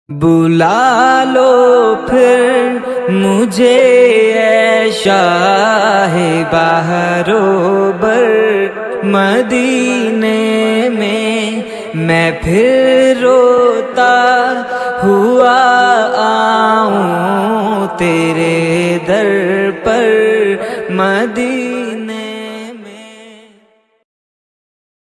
बुला लो फिर मुझे ऐ शाहे बहरोबर मदीने में, मैं फिर रोता हुआ आऊं तेरे दर पर मदीने।